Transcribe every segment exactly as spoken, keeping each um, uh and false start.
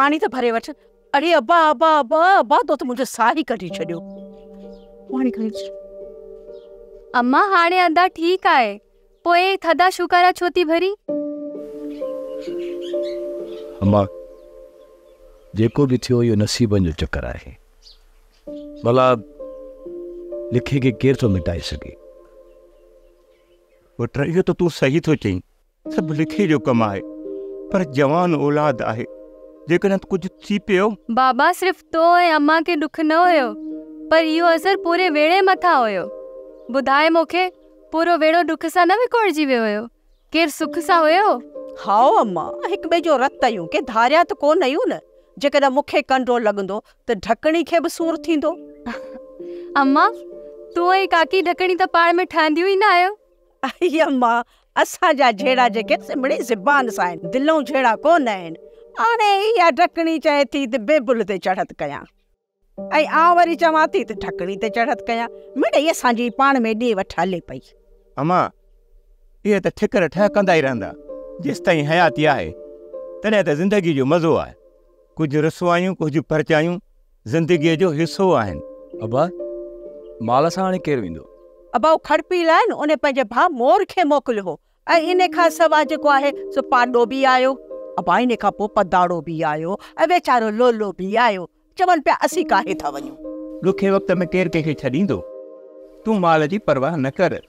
पानी तो भरे वठ। अरे अब्बा अब्बा अब्बा अब्बा तो, तो मुझे साह ही कढी छॾियो। पानी खणी अच। अम्मा हाणे अंदा ठीक आहे, पोइ थदा शुकारा छो थी भरी? अम्मा जेको भी थियो यो नसीबन जो चक्कर आहे। भला लिखे के केर तो मिटाए सके। पुट इहो तो तू सही तो चई, सब लिखे जो कम आहे, पर जवान औलाद आहे, जेकॾहिं कुछ थी पियो। बाबा सिर्फ तो ऐं अम्मा के दुख न हुयो, पर इहो असर पूरे वेड़े मथा हुयो। ॿुधाए मूंखे, पूरो वेड़ो दुख सां न विकोड़जी वियो हुयो, केर सुख सां हुयो? हाओ अम्मा, हिक ॿिए जो रत आहियूं के धारिया त कोन आहियूं न। जेकॾहिं मूंखे कंट्रोल लॻंदो त ढकणी खे बि सूर थींदो। अम्मा तूं ऐं काकी ढकणी त पाण में ठहंदियूं ई न आहियो। आई अम्मा, असांजा जहिड़ा जेके सिमड़ी ज़बान सां आहिनि, दिलों जहिड़ा कोन आहिनि। हाणे इहा ढकणी चए थी त बेबुल ते चढ़त कयां, ऐं आउं वरी चवां थी त ढकणी ते चढ़त कयां। मिड़ई असांजी पाण में ॾे वठ हले पई। अम्मा इहे त ठिकर ठह कंदा ई रहंदा जेसि ताईं हयाती आहे, तॾहिं त ज़िंदगी जो मज़ो आहे। कुझु रसवायूं कुझु परचायूं ज़िंदगीअ जो हिसो आहिनि। अब्बा माल सां हाणे केरु वेंदो? अब्बा खड़पी लाइन उन पंहिंजे भाउ मोर खे मोकिलियो हो, ऐं इन खां सवाइ जेको आहे सो पाॾो बि आयो। अब्बा इन खां पोइ पदाड़ो बि आयो, ऐं वेचारो लोलो बि आयो। चवनि पिया असीं काहे था वञूं। ॾुखे वक़्त में केरु कंहिंखे छॾींदो? तूं माल जी परवाह न कर।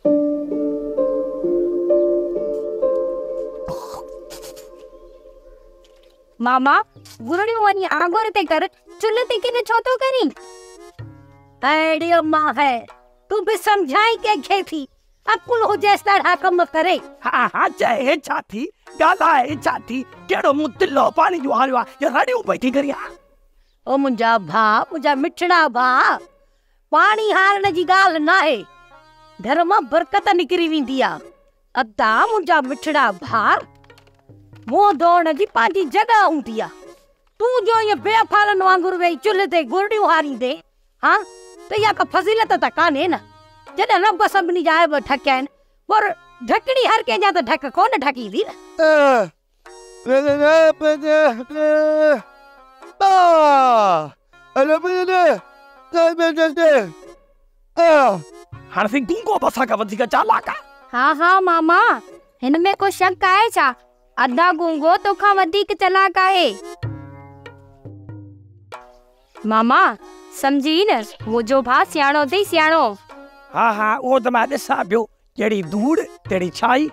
मामा गुरड़ियूं वञी आंगुर ते कर, चुल्ह ते किने छो थो करी? अड़ी अम्मा है, तू भी समझाई कंहिंखे थी, अकुल हुजेस त कम करे। हा हा चए छा थी, ॻाल्हाए छा थी, कहिड़ो मूं तिलो पाणी जो हारियो आहे, या रड़ियूं पई थी करी? ओ मुंहिंजा भाउ, मुंहिंजा मिठड़ा भाउ, पाणी हारण जी ॻाल्हि न आहे, घर मां बरकत निकिरी वेंदी आहे। अदा मुंहिंजा मिठड़ा भाउ, मुंहुं धोअण जी पंहिंजी जॻह हूंदी आहे। तूं जो ईअं बेफालनि वांगुरु वेही चुल्ह ते गुरड़ियूं हारींदे, हा त इहा का फज़ीलत त कान्हे न। जॾहिं रब सभिनी जा ऐब ठकिया आहिनि, पर ढकणी हर कंहिंजा त ढक कोन ढकींदी न। हाणे सिंह तूं को बसा का वधीक चालाक आहे? हाँ हाँ मामा, हिन में को शक आहे छा? अदा गूंगो तोखां वधीक चालाक आहे। मामा समझी न, मुंहिंजो भाउ सियाणो अथई सियाणो। हा हा उहो त मां ॾिसां पियो, जहिड़ी धूड़ तहिड़ी छाई।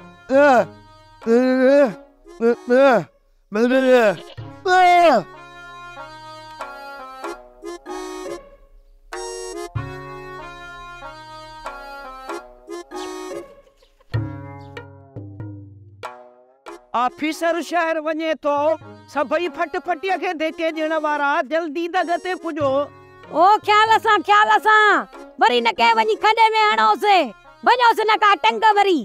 ऑफिसर शहर वञे तो, सभई फट फटिया के देके ॾियण वारा जल्दी दग ते पुॼो। ओ ख्याल सां ख्याल सां, वरी न के वञी खॾे में हणोसि, वञोसि न का टंग वरी।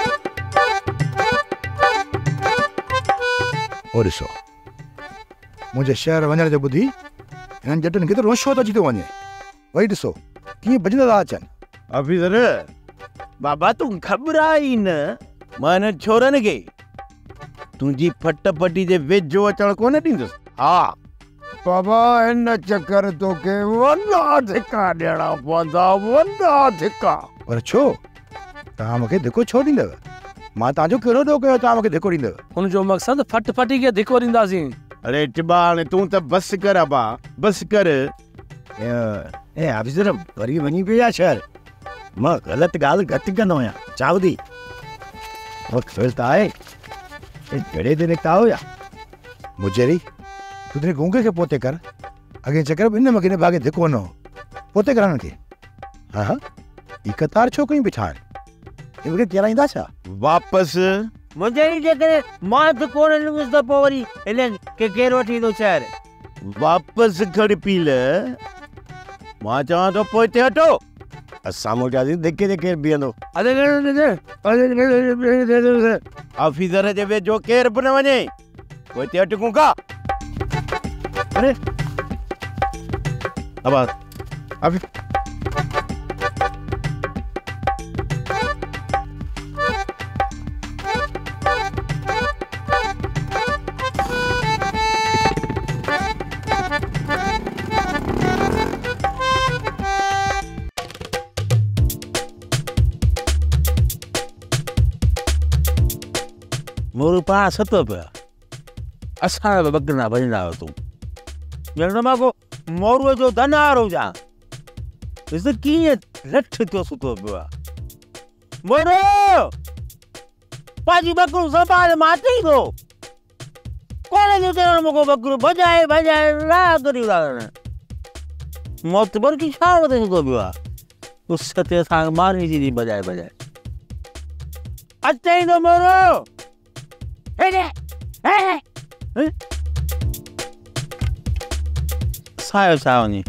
ओ ॾिसो, मुंहिंजे शहर वञण जो ॿुधी हिननि जटनि केतिरो रोशो थो अची थो वञे। वरी ॾिसो कीअं भॼंदा था अचनि। ऑफिसर बाबा तूं घबराई न, मां हिन छोरनि खे तुंहिंजी फट फटी जे वेझो अचण कोन ॾींदुसि। हा बाबा हिन चक्कर तोखे वॾा धिका ॾियणा पवंदा, वॾा धिका। पर छो तव्हां मूंखे धिको छो ॾींदव? मां तव्हांजो कहिड़ो ॾोह कयो तव्हां मूंखे धिको ॾींदव? हुनजो मक़सदु फट फटी खे धिको ॾींदासीं। अरे टिबा हाणे तूं त बस कर अबा, बस कर। ए ऑफिसर वरी वञी पियो या शहर? मां ग़लति ॻाल्हि घटि कंदो आहियां, चावदी वक़्तु त आहे जड़े ते निकिता हो या मुझेरी तू तेरे गूंगे के पोते कर अगे चक्कर इन मकीने भागे धिको न हो पोते कराने थे। हाँ हाँ ई कतार छो कहीं बिठाए इनके केरा इंदा छा वापस मुझेरी जेकर मां त कोन लुंगस त पोवरी इले के केर वठी दो शहर वापस खड़ पील मां चाह तो पोते हटो असा मोटा दी देखे दे केर बियंदो। अरे ऑफिसर जे वे जो केर बन वने पोते हटकू का। अरे अब अब मोरू पाण सतो पिया असां बकरा भॼंदा हुआ तूं ॼण मां को मोरूअ जो धनार हुजां ॾिस कीअं लठ थियो सुतो पियो आहे मोरू पंहिंजी बकरू संभाल मां अचई थो कोन जो चवण मूंखे बकरू भॼाए भॼाए ला करी मौत बर की छा वधे सुतो पियो आहे उस ते असांखे मारे जी भॼाए भॼाए अचई थो मोरू हेॾे हे सायो छा वञी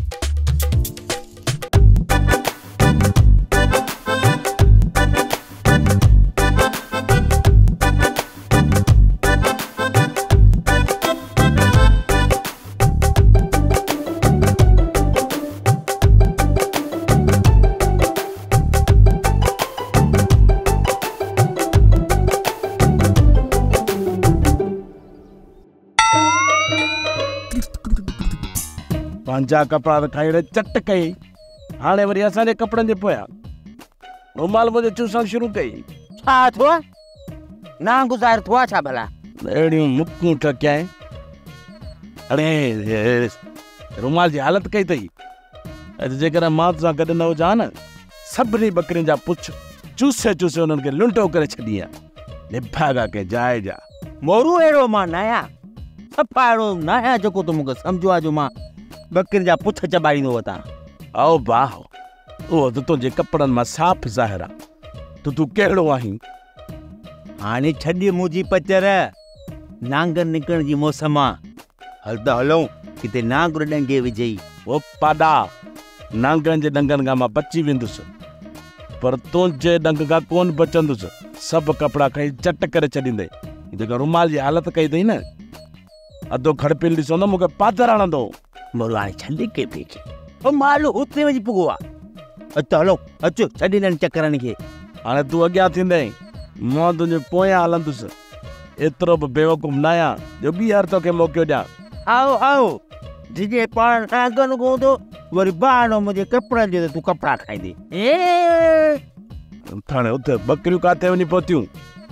पंहिंजा कपिड़ा त खाई चट कई हाणे वरी असांजे कपिड़नि जे पोयां रुमाल मुंहिंजो चूसण शुरू कई छा थियो नागुज़ार थियो छा भला अहिड़ियूं मुकूं ठकियां अड़े रुमाल जी हालत कई अथई अॼु जेकर मां सां गॾु न हुजां न सभिनी बकरियुनि जा पुछ चूसे चूसे उन्हनि खे लुंटो करे छॾी आहे निभागा के जाए जा मोरू अहिड़ो मां न आहियां सफ़ा अहिड़ो न आहियां जेको तूं मूंखे सम्झो आहे जो मां बकरियुनि जा पुछ चबाईंदो वतां आओ वाह उहो त तुंहिंजे कपिड़नि मां साफ़ ज़ाहिर आहे त तूं कहिड़ो आहीं हाणे छॾ मुंहिंजी पचर नांग निकिरण जी मौसम आहे हल त हलूं किथे नांग डंगे विझई ओ पाॾा नांगनि जे डंगनि खां मां बची वेंदुसि पर तुंहिंजे डंग खां कोन बचंदुसि सभु कपिड़ा खई चट करे छॾींदे जेका रुमाल जी हालत कई अथई न अधो खड़पियल ॾिसो न मूंखे पादर हणंदो मोरू हाणे छॾे के पई मालू हुते वञी पुॻो आहे अचो हलो अचो छॾे ॾियनि चकरनि खे हाणे तूं अॻियां थींदे मां तुंहिंजे पोयां हलंदुसि एतिरो बि बेवकूफ़ न आहियां जो ॿीहर तोखे मौक़ो ॾियां आओ आओ जिजे पाण नांगनि कोंदो वरी बहानो मुंहिंजे कपिड़नि जो त तूं कपिड़ा खाईंदी ए हाणे उते बकरियूं काथे वञी पहुतियूं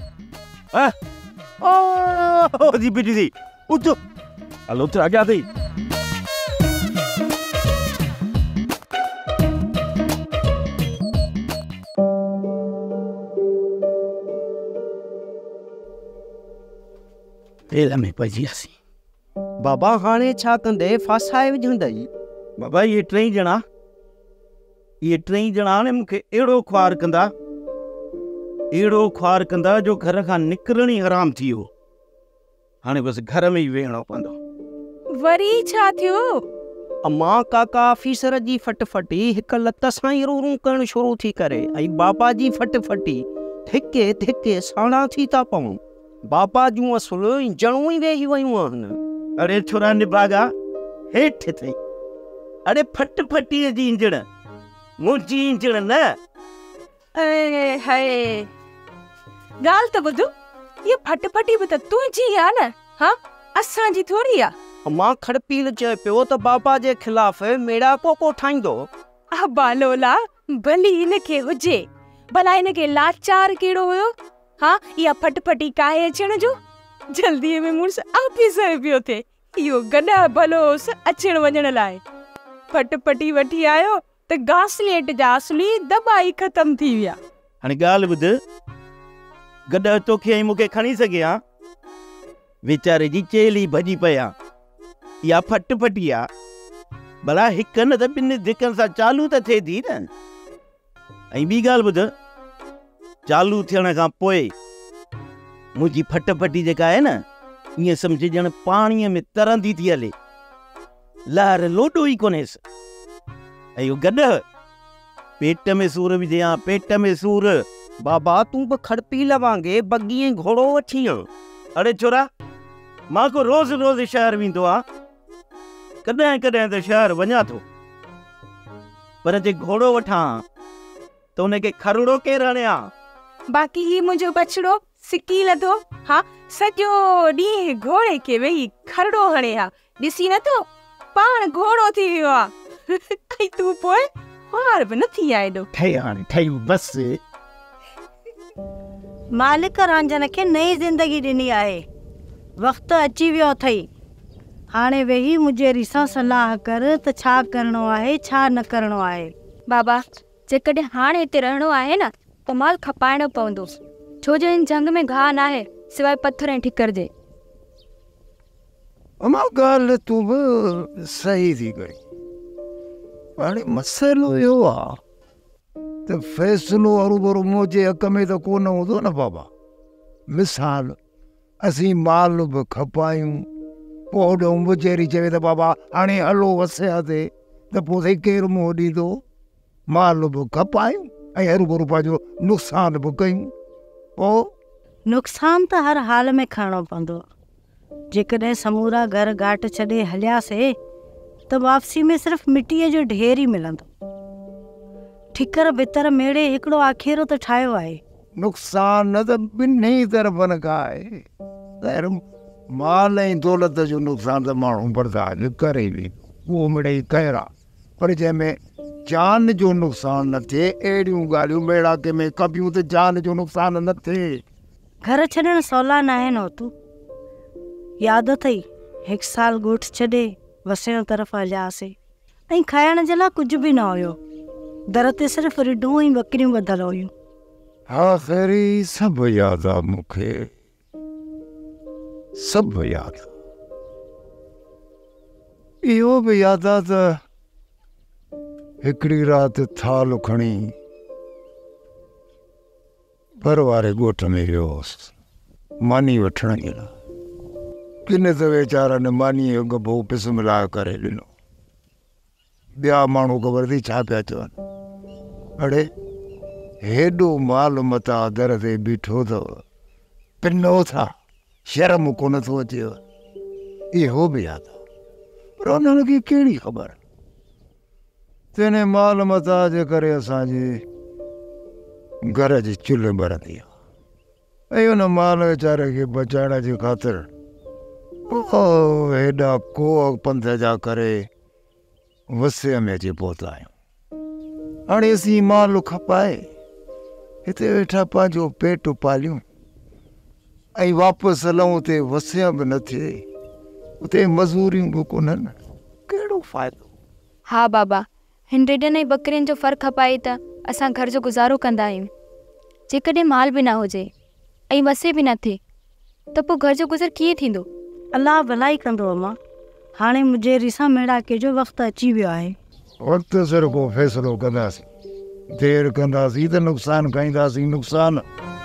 ओ जी बिटी थी उचो हल उते अॻियां थी तेल में पइजी वियासीं बाबा हाणे छा कंदे फासाए विझंदई बाबा ये टई ॼणा ये टई ॼणा हाणे मूंखे अहिड़ो ख्वार कंदा अहिड़ो ख्वार कंदा जो घर खां निकिरण ई हराम थी वियो हाणे बसि घर में ई वेहणो पवंदो वरी छा थियो अम्मा काका ऑफिसर जी फटफटी हिक लत सां ई रू रू करण शुरू थी करे ऐं बाबा जी फटफटी धिके धिके साणा थी था पवूं बाबा जूं असुल जणूं ई वेही वयूं आहिनि अरे छोरा निभागा हेठि थई अरे फटफटीअ जी इंजण मुंहिंजी इंजण न अरे हाय ॻाल्हि त ॿुध ये फटफटी बि त तुंहिंजी आहे न हा असांजी थोरी आहे अम्मा खड़पील चए पियो त बाबा जे खिलाफ़ मेड़ा कोको ठाहींदो अबा लोला भली हिनखे हुजे भला हिनखे लाचार कहिड़ो हुयो हाँ इहा फटफटी काहे अचण जो जल्दीअ में मुड़ुस ऑफिसर पियो थिए इहो गॾा भलोस अचण वञण लाइ फटफटी वठी आयो त घासलेट जा असली दॿा ई ख़तम थी विया हाणे ॻाल्हि ॿुध गॾ तोखे ऐं मूंखे खणी सघे हा वीचारे जी चेली भॼी पिया इहा फटफटी आहे भला हिक न त ॿिनि धिकनि सां चालू त थिए थी न ऐं ॿी ॻाल्हि ॿुध चालू थियण खां पोइ मुंहिंजी फटफटी जेका आहे न ईअं सम्झ ॼण पाणीअ में तरंदी थी हले लहर लोॾो ई कोन्हेसि ऐं इहो गॾ पेट में सूर विझे हा पेट में सूर बाबा तूं बि खड़पील वांगे बग्गी घोड़ो वठी आ अरे छोरा मां को रोज़ रोज़ शहर वेंदो आहे कॾहिं कॾहिं त शहर वञा थो पर जे घोड़ो वठां त उनखे खरड़ो केरु हणिया बाक़ी ही मुंहिंजो बछड़ो सिकी लधो हा सॼो ॾींहुं घोड़े खे वेही खरड़ो हणे हा ॾिसी नथो पाण घोड़ो थी वियो आहे ऐं तूं पोइ हार बि न थी आहे एॾो ठही हाणे ठही बसि मालिक रांझन खे नई ज़िंदगी ॾिनी आहे। वक़्तु अची वियो अथई। हाणे वेही मुंहिंजे सां सलाह कर त छा करिणो आहे छा न करिणो आहे। बाबा जेकॾहिं हाणे हिते रहणो आहे न त माल खपाइणो पवंदो, छो जो हिन जंग में घाह न आहे सिवाय पत्थर ऐं ठिकर जे। अमा ॻाल्हि तूं बि सही थी कई। हाणे मसइलो इहो आहे त फ़ैसिलो हरूभरू मुंहिंजे हक़ में त कोन हूंदो न बाबा। मिसाल असीं माल बि खपायूं, पोइ होॾो मुजेरी चवे त बाबा हाणे हलो वसिया ते, त पोइ केरु मुंहुं ॾींदो? माल बि खपायूं ऐं हरूभरू पंहिंजो नुक़सान बि कयूं। पोइ नुक़सान त हर हाल में खणणो पवंदो। जेकॾहिं समूरा घर घाट छॾे हलियासीं त वापसी में सिर्फ़ु मिटीअ जो ढेर ई मिलंदो। ठिकर भितर मेड़े हिकिड़ो आखेरो त ठाहियो आहे। नुक़सान न त ॿिन्ही तरफ़नि खां आहे। ख़ैर माल ऐं दौलत जो नुक़सान त माण्हू बर्दाश्त करे बि, उहो मिड़ेई ख़ैर आहे। पर जंहिंमें जान जो नुक़सान न थिए, अहिड़ियूं ॻाल्हियूं मेड़ाके में कबियूं त जान जो नुक़सान न थिए। घर छॾणु सवला न आहिनि होतू। यादि अथई हिकु साल ॻोठु छॾे वसिण तरफ़ हलियासीं ऐं खाइण जे लाइ कुझु बि न हुयो। दर ते सिर्फ़ु रिढूं ऐं बकरियूं ॿधल हुयूं। हा ख़ैरी सभु यादि आहे मूंखे, सभु यादि। इहो बि यादि आहे त हिकिड़ी राति थाल खणी पर वारे ॻोठ में वियो हुउसि मानी वठण जे लाइ। किन त वीचारनि मानीअ जो गभो पिस मिलाए करे ॾिनो। ॿिया माण्हू ख़बर थी छा पिया चवनि? अड़े हेॾो माल मता दर ते बीठो अथव, पिनो था, शर्म कोन थो अचेव। इहो बि यादि आहे, पर उन्हनि खे कहिड़ी ख़बर? तेने माल मता जे करे असांजी घर जी चुल्हि ॿरंदी आहे ऐं उन माल वीचारे खे बचाइण जी ख़ातिर हेॾा कोह पंथ जा करे वसे में अची पहुता आहियूं। हाणे असीं माल खपाए हिते वेठा पंहिंजो पेट पालियूं ऐं वापसि हलूं ते वसिया बि न थिए, उते मज़ूरियूं बि कोन्हनि, कहिड़ो फ़ाइदो? हा बाबा, हिन ॾेढनि ऐं बकरियुनि जो फ़र्क़ु खपाए त असां घर जो गुज़ारो कंदा आहियूं। जेकॾहिं माल बि न हुजे ऐं वसे बि न थिए त पोइ घर जो गुज़र कीअं थींदो? अलाह भलाई कंदो अम्मा। हाणे मुंहिंजे सां मेड़ाके जो वक़्तु अची वियो आहे। वक़्तु सिर को फ़ैसिलो कंदासीं, देरि कंदासीं त नुक़सान खाईंदासीं नुक़सान।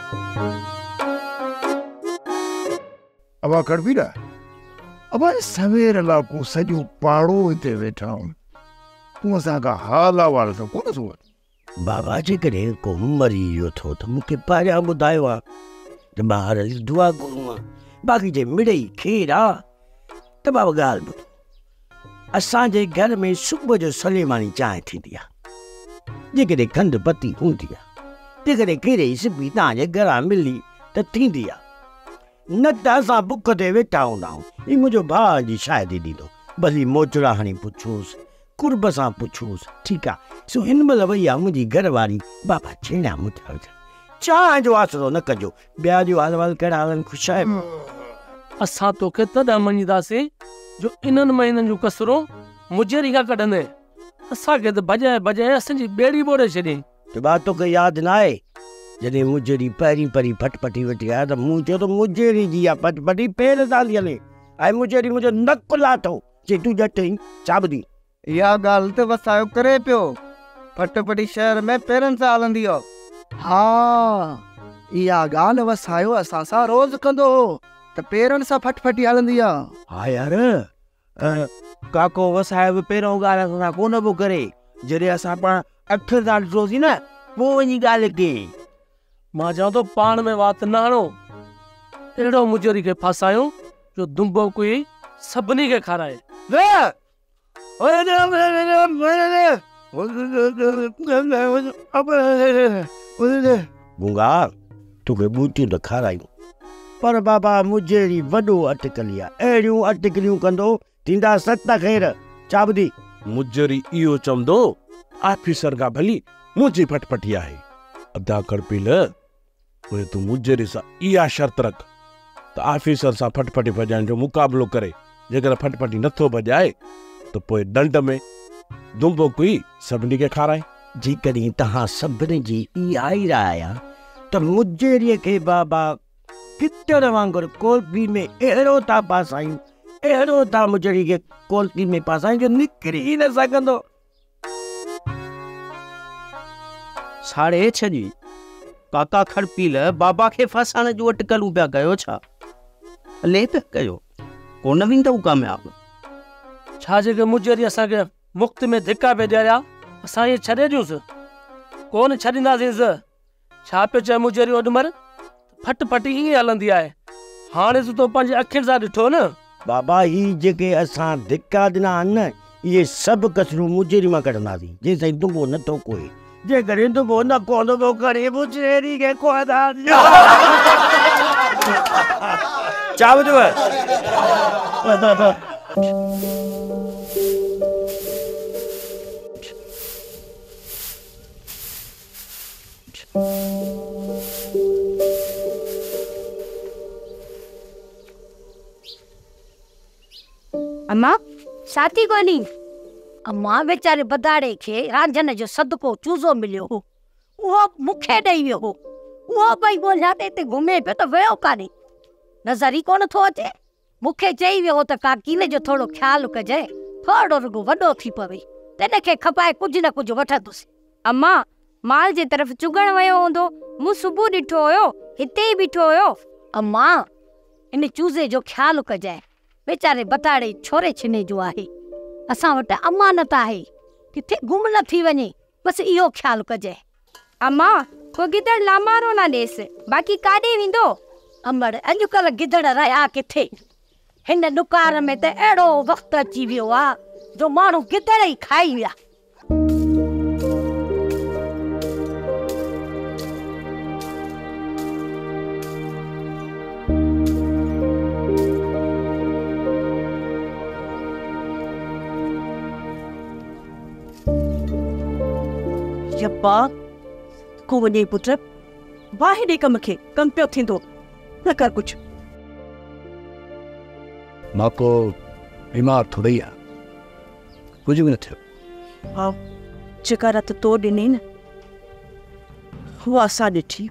अबा कड़बी न अबा सवेर लाको सॼो पाड़ो हिते वेठा आहियूं, तूं असांखां हाल अहिवाल त कोन थो वठि? बाबा जेकॾहिं को मरी वियो थो त मूंखे पहिरियां ॿुधायो आहे त ॿार जी दुआ करूं आहे। बाक़ी जे मिड़ई खेर आहे त बाबा ॻाल्हि ॿुधो, असांजे घर में सुबुह जो सलेमानी चांहि थींदी आहे। जेकॾहिं खंडु पती हूंदी आहे, जेकॾहिं कहिड़े ई सिबी तव्हांजे घरां मिली त थींदी आहे, न त असां बुख ते वेठा हूंदा आहियूं। ही मुंहिंजो भाउ जी शादी ॾींदो, भली मोचड़ा हणी पुछूंसि, कुर्ब सां पुछूंसि, ठीकु आहे। सो हिन महिल वई आहे मुंहिंजी घरवारी, बाबा छेड़ा मुठा चांहि जो आसरो न कजो, ॿिया जो हाल वाल कहिड़ा हालनि ख़ुशि आहे? असां तोखे तॾहिं मञीदासीं जो इन्हनि महीननि जूं कसरूं मुजेरी खां कढंदे। असांखे त बजाए बजाए असांजी ॿेड़ी ॿोड़े छॾियईं। बा तोखे यादि न आहे जॾहिं मुजेरी पहिरीं पहिरीं फटफटी वठी आया त मूं चयो त मुजेरी जी आहे फटफटी पेर सां थी हले, ऐं मुजेरी मुंहिंजो नक लाथो जे तूं ॼटई छा ॿुधी? इहा ॻाल्हि त वसायो करे पियो, फटफटी शहर में पेरनि सां हलंदी हो। हा इहा ॻाल्हि वसायो असां सां रोज़ कंदो हो त पेरनि सां फटफटी हलंदी आहे। हा यार, काको वसायो बि पहिरों ॻाल्हि असां कोन पियो करे, जॾहिं असां पाण अठ सां ॾिठोसीं न पोइ वञी ॻाल्हि कई। मां चवां थो पाण में वात न हणो, अहिड़ो मुजेरी खे फासायूं जो दुंबो कोई सभिनी खे खाराए। गुंगा तोखे बूटियूं त खारायूं, पर बाबा मुजेरी वॾो अटकली आहे, अहिड़ियूं अटकलियूं कंदो थींदा सत ख़ैर। छा ॿुधी? मुजेरी इहो चवंदो ऑफिसर खां भली मुंहिंजी फटफटी आहे। अदा कड़पील पोइ तूं मुजेरी सां इहा शर्त रख त ऑफिसर सां फटफटी भॼाइण जो मुक़ाबिलो करे। जेकर फटफटी नथो भॼाए त पोइ दंड में दुंबो कुई सभिनी खे खाराए। जेकॾहिं तव्हां सभिनी जी इहा ई राय आहे त मुजेरीअ खे बाबा किचड़ वांगुरु कोल्पी में अहिड़ो था पासायूं, अहिड़ो था मुजेरी खे कोल्पी में पासायूं जो निकिरी ई न सघंदो। साढ़े छह काका खड़पील बाबा खे फसाइण जूं अटकलूं पिया कयो छा? हले पिया कयो, कोन वेंदव कामयाब। छा जेके मुजेरी असांखे मुफ़्त में धिका पे ॾिया असां इहे छॾे ॾियूंसि? कोन छॾींदासींसि। छा पियो चए मुजेरी ओॾमहिल? फटफटी ईअं हलंदी आहे। हाणे तो पंहिंजे अखियुनि सां ॾिठो न। बाबा ही जेके असां धिका ॾिना आहिनि न, इहे सभु कचरूं मुजेरी मां कढंदासीं जेसिताईं दुंबो नथो कोए। जेकॾहिं दुंबो न कोंदो करे मुजेरी खे कोंदा छा ॿुधव? अम्मा साथी कोनी? अम्मा वेचारे बदाड़े खे रांझन जो सदको चूज़ो मिलियो हो, उहो मूंखे ॾेई वियो हो। उहो भई ॻोल्हिया ते हिते घुमे पियो त वियो कान्हे, नज़र ई कोन थो अचे। मूंखे चई वियो हो त काकीने जो थोरो ख़्यालु कजे, थोरो रुगो वॾो थी पवे तॾहिं खे खपाए कुझु न कुझु वठंदुसि। अम्मा माल जे तरफ़ चुगण वियो हूंदो, मूं सुबुह ॾिठो हुयो, हिते ई बीठो हुयो। अम्मा इन चूज़े जो ख़्यालु कजे, वेचारे बताड़े छोरे छिने जो आहे। असां वटि अमानत आहे, किथे गुम न थी वञे, बसि इहो ख़्यालु कजे। अम्मा को गिदड़ लामारो न ॾेसि, बाक़ी काॾे वेंदो? अमड़ अॼुकल्ह गिदड़ रहिया किथे? हिन नुकार में त अहिड़ो वक़्तु अची वियो आहे जो माण्हू गिदड़ ई खाई विया। यब्बा को वञे पुट, वाहे ॾे कम खे, कम पियो थींदो, न कर कुझु। मां को बीमार थोड़ी आहे, कुझु बि न थियो। हा जेका राति तो ॾिनी न उहा असां ॾिठी,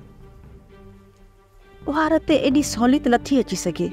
उहा राति एॾी सहूलियत नथी अची सघे।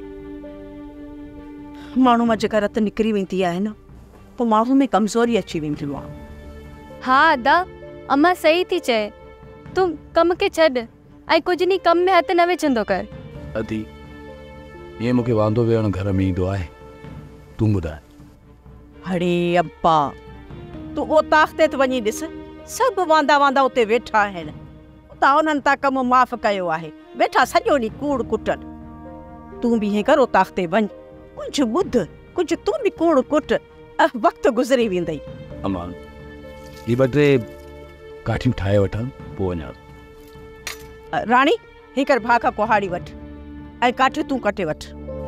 माण्हू मां जेका राति निकिरी वेंदी आहे न, पोइ माण्हू में कमज़ोरी अची वेंदी आहे। हा अदा, अम्मा सही थी चए, तूं कम खे छॾ ऐं कुझु नी कम में हथ न विझंदो कर। अदी ये मूंखे वांदो वेहण घर में ईंदो आहे, तूं ॿुधाए। अरे अब्बा तूं ओ ताख़्ते ते वञी ॾिस, सभु वांदा वांदा उते वेठा आहिनि। उतां उन्हनि तां कमु माफ़ कयो आहे, वेठा सॼो ॾींहुं कूड़ कुटनि। तूं बि हीअं कर, ओ ताख़्ते वञ, कुझु ॿुध, कुझु तूं बि कूड़ कुट, वक़्तु गुज़री वेंदई। अम्मा ही ॿ टे काठियूं ठाहे वठां पोइ वञा। राणी ही कर, भाउ खां कुहाड़ी वठि ऐं काठियूं तूं कटे वठि।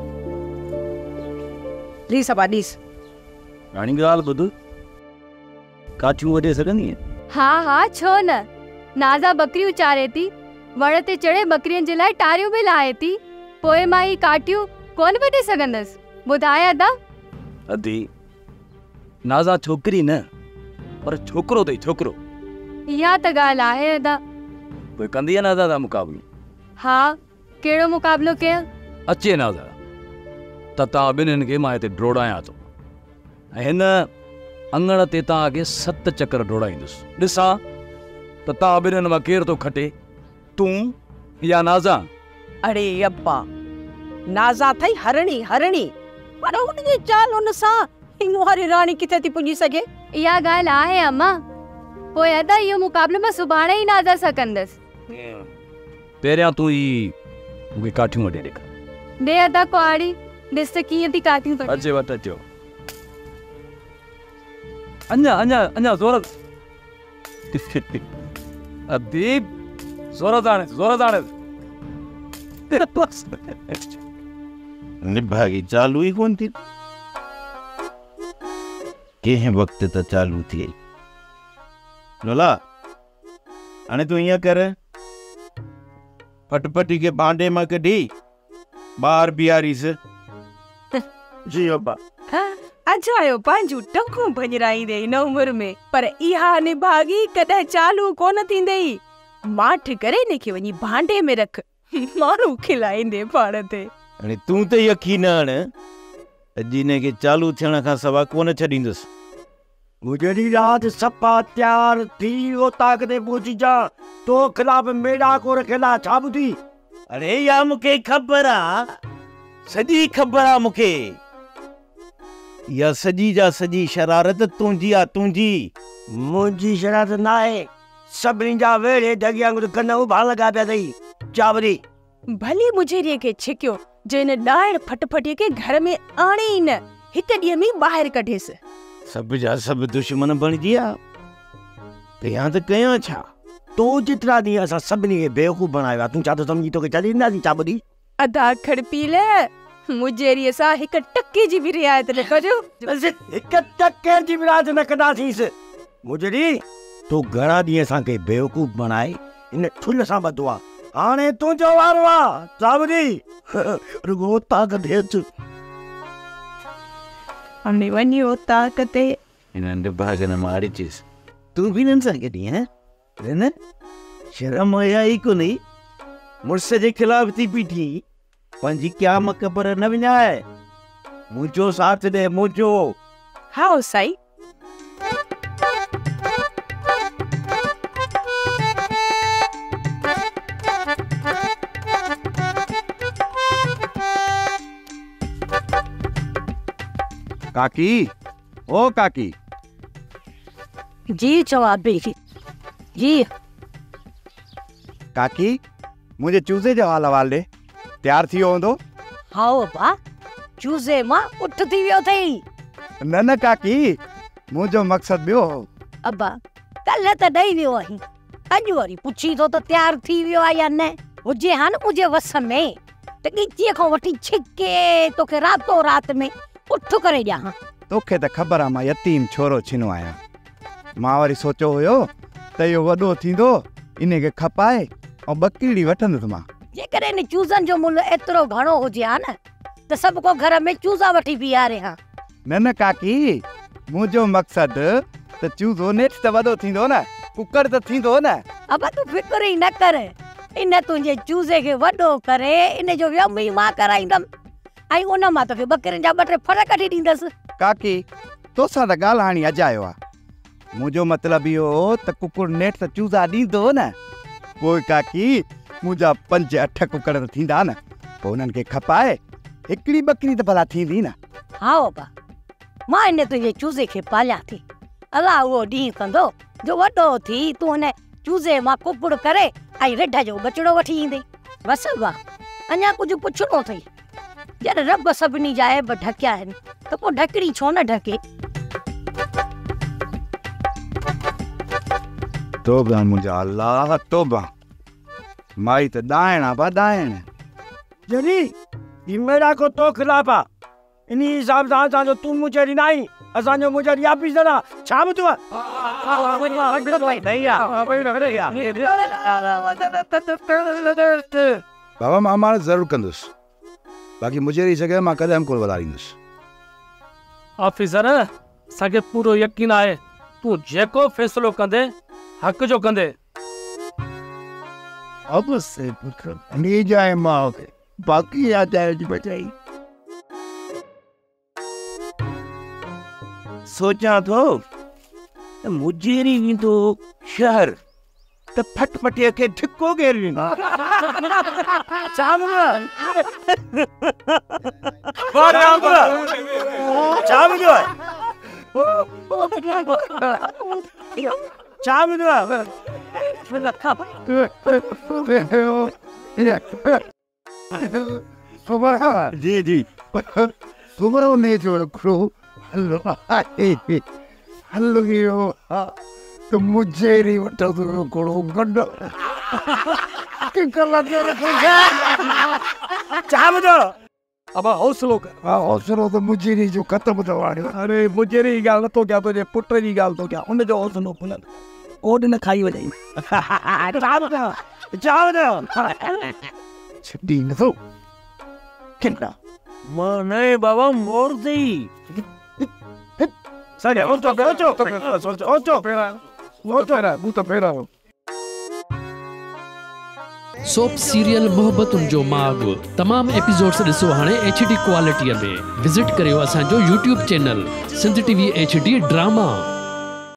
ॾीस अबा ॾीस। राणी ॻाल्हि ॿुध, काठियूं वढे सघंदी? हा हा छो न, नाज़ा बकरियूं चारे थी, वण ते चढ़े बकरियुनि जे लाइ टारियूं बि लाहे थी, पोइ मां ही काठियूं कोन वढे सघंदसि? ॿुधाए अदा। अदी नाज़ा छोकिरी न, पर छोकिरो अथई, छोकिरो। इहा त ॻाल्हि आहे अदा। पोइ कंदी आहे नाज़ा दा मुक़ाबिलो? हा, कहिड़ो मुक़ाबिलो कयां? अचे नाज़ा त तव्हां ॿिन्हिनि खे मां हिते डोड़ायां थो, ऐं हिन अंगण ते तव्हांखे सत चकर डोड़ाईंदुसि। ॾिसां त तव्हां ॿिन्हिनि मां केरु थो खटे, तूं या नाज़ा? अरे अब्बा, नाज़ा अथई हरणी हरणी, पर हुनजी चाल हुन सां ही मुहारी राणी किथे थी पुॼी सघे? इहा ॻाल्हि आहे अम्मा, पोइ अदा इहो मुक़ाबिलो मां सुभाणे ई नाज़ा सां कंदसि। पहिरियां तूं ई मूंखे काठियूं वढे ॾेखार। ॾे अदा कुआड़ी, ॾिस त कीअं थी काठियूं कटे। अचे वटि अचो, अञा अञा अञा ज़ोर। अदीब ज़ोर दाणे ज़ोर दाणे निभागी चालू ही कोन थी, कंहिं वक़्त त चालू थी। लोला हाणे तूं ईअं कर, फटफटी के भांडे मां कढी ॿार बीहारीसि। जी अब्बा। अजायो पंहिंजूं टंगूं भञराईंदे हिन उमिरि में, पर इहा निभागी कॾहिं चालू कोन थींदई। माठ करे हिनखे वञी भांडे में रख, माण्हू खिलाईंदे पाण ते। हाणे तूं त यकीन हण, अॼु हिनखे चालू थियण खां सवाइ कोन छॾींदुसि। मुझे रात सपा तैयार थी वो ताकते पहुंची जा तो खिलाफ मेरा को रखेला छा बुधी। अरे या मूंखे ख़बर आ, सॼी ख़बर आ मूंखे। या सॼी जा सॼी शरारत तुंहिंजी आ, तुंहिंजी। मुंहिंजी शरारत ना आहे, सभिनी जा वेड़े ढगी वांगुरु कन उभा लॻा पिया अथई। चावरी भली मुझेरीअ खे छिकियो जो हिन ॾाइण फटफटीअ खे घर में आणे ई न, हिक ॾींहं में ॿाहिरि कढेसि। सब जा सब दुश्मन बणिजी विया। कयां त कयां छा? तो जेतिरा ॾींहं असां सभिनी खे बेवकूफ़ बणायो आहे, तूं छा थो सम्झी तोखे छॾे ॾींदासीं छा ॿुधी? अदा खड़ पी ले, मुझेरीअ सां हिक टके जी बि रिआयत न कजो। हिक टके जी बि रिआयत न कंदासींसि। मुझेरी तूं घणा ॾींहं असांखे बेवकूफ़ बणाए इन ठुल सां ॿधो आहे, हाणे तुंहिंजो वारो आहे छा ॿुधी? रुगो ताक़त अच। हमने वनियो ताकते इन्हनि भागन मारी चीज तू भी न सके हैं न शर्म आया ही को नहीं मुझसे जे खिलाफ थी पीठी पंजी क्या मकबर न विनाए मुझो साथ दे मुझो। हाओ साई। काकी, ओ काकी। जी जवाब बेटी जी। काकी मुझे चूज़े जो हाल हवाल दे तैयार थी होंदो। हाओ बा चूज़े मां उठ थी वियो थई। न न काकी मुझो मकसद बियो हो। अब्बा कल त ॾेई वियो आहीं, अॼु वरी पुछी थो त तैयार थी वियो आहे या न। हुजे हा न मुंहिंजे वस में त ॻीचीअ खां वठी छिके तोखे रातो रात में उठ करे ॾियां। तोखे त ख़बर आहे मां यतीम छोरो छिनो आहियां। मां वरी सोचियो हुयो त इहो वॾो थींदो इन खे खपाए ऐं ॿकीड़ी वठंदुसि मां। जेकॾहिं इन चूज़नि जो मुल्ह एतिरो घणो हुजे हा न त सभु को घर में चूज़ा वठी बीहारे हा। न न काकी मुंहिंजो मकसद त चूज़ो नेठ त वॾो थींदो न, कुकर त थींदो न। अब तूं फिक्र ई न कर, इन तुंहिंजे चूज़े खे वॾो करे इन जो वियम ई मां कराईंदमि ऐं उन मां तोखे ॿकरियुनि जा ॿ टे फर कढी ॾींदसि। काकी तोसां त ॻाल्हाइणी अजायो आहे। मुंहिंजो मतिलबु इहो त कुकुर नेठ त चूज़ा ॾींदो न। पोइ काकी मुंहिंजा पंज अठ कुकर त थींदा न, पोइ उन्हनि खे खपाए हिकिड़ी ॿकरी त भला थींदी न। हा बाबा मां इन तुंहिंजे चूज़े खे पालियां थी, अलाह उहो ॾींहुं कंदो जो वॾो थी तूं हिन चूज़े मां कुकुड़ करे ऐं रिढ जो बचड़ो वठी ईंदे। बसि बा अञा कुझु पुछणो अथई। जॾहिं रब सभिनी जा ऐब ढकिया आहिनि त पोइ ढकड़ी छो न ढके। तोबा मुंहिंजा अल्लाह तोबा, माई त ॾाइण आहे बा ॾाइण। जरी ही मेरा को तो खिलाफ आ, इन हिसाब सां असांजो तूं मुझेरी न आई, असांजो मुझेरी आपीस दरा छा बि तूं बाबा मां मां ज़रूरु कंदुसि, बाक़ी मुझेरी जॻह मां कदम कोन वधाईंदुसि। ऑफिसर असांखे पूरो यकीन आहे तूं जेको फ़ैसिलो कंदे हक़ जो कंदे। अब से पुत्र नहीं जाए मां के बाकी आ जाए जी बचाई। सोचा तो मुझेरी भी तो शहर त फटफटिया के ठिको गेरी चाम बारे आंगुला चाम जो है चाम जो है सुबह जी जी सुबह ने जो क्रू हल्लो हल्लो यो तो मुझेरी वठो तो कोड़ो गड्डो के कला दे चाम जो अब हौसलो कर। हां हौसलो तो मुझेरी जो खत्म तो वाणी। अरे मुझेरी गाल तो क्या तुझे पुत्र जी गाल तो क्या उन जो हौसलो बुलंद ओड न खाई वजाई। जाओ ना छॾी नथो किन्ना मां नहीं बाबा मोर दी सारे ओचो ओचो ओचो ओचो बूता पेरा सोप सीरियल मोहब्बतुनि जो माग तमाम एपिसोड्स ॾिसो हाणे एच डी क्वालिटीअ में विज़िट करियो असांजो YouTube channel Sindh TV H D drama.